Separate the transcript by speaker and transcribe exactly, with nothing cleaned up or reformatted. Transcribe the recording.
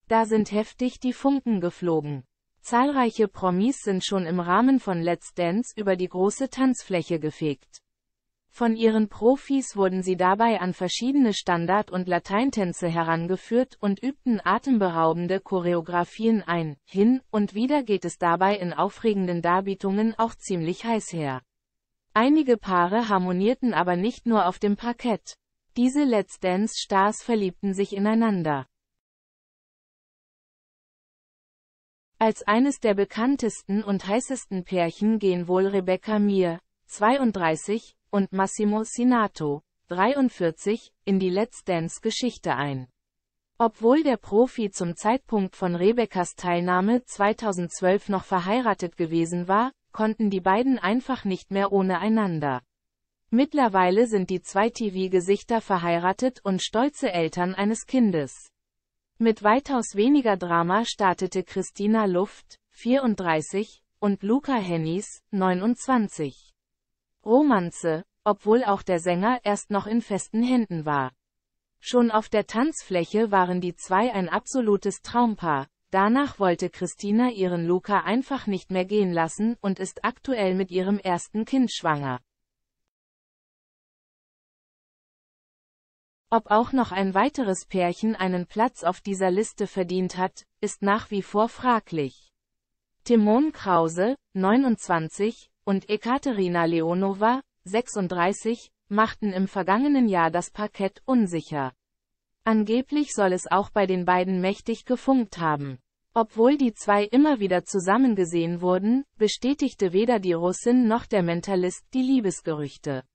Speaker 1: Da sind heftig die Funken geflogen. Zahlreiche Promis sind schon im Rahmen von Let's Dance über die große Tanzfläche gefegt. Von ihren Profis wurden sie dabei an verschiedene Standard- und Lateintänze herangeführt und übten atemberaubende Choreografien ein. Hin und wieder geht es dabei in aufregenden Darbietungen auch ziemlich heiß her. Einige Paare harmonierten aber nicht nur auf dem Parkett. Diese Let's Dance-Stars verliebten sich ineinander. Als eines der bekanntesten und heißesten Pärchen gehen wohl Rebecca Mir, zweiunddreißig, und Massimo Sinato, dreiundvierzig, in die Let's Dance-Geschichte ein. Obwohl der Profi zum Zeitpunkt von Rebeccas Teilnahme zweitausendzwölf noch verheiratet gewesen war, konnten die beiden einfach nicht mehr ohne einander. Mittlerweile sind die zwei T V-Gesichter verheiratet und stolze Eltern eines Kindes. Mit weitaus weniger Drama startete Christina Luft, vierunddreißig, und Luca Hennies, neunundzwanzig. Romanze, obwohl auch der Sänger erst noch in festen Händen war. Schon auf der Tanzfläche waren die zwei ein absolutes Traumpaar. Danach wollte Christina ihren Luca einfach nicht mehr gehen lassen und ist aktuell mit ihrem ersten Kind schwanger. Ob auch noch ein weiteres Pärchen einen Platz auf dieser Liste verdient hat, ist nach wie vor fraglich. Timon Krause, neunundzwanzig, und Ekaterina Leonova, sechsunddreißig, machten im vergangenen Jahr das Parkett unsicher. Angeblich soll es auch bei den beiden mächtig gefunkt haben. Obwohl die zwei immer wieder zusammen gesehen wurden, bestätigte weder die Russin noch der Mentalist die Liebesgerüchte.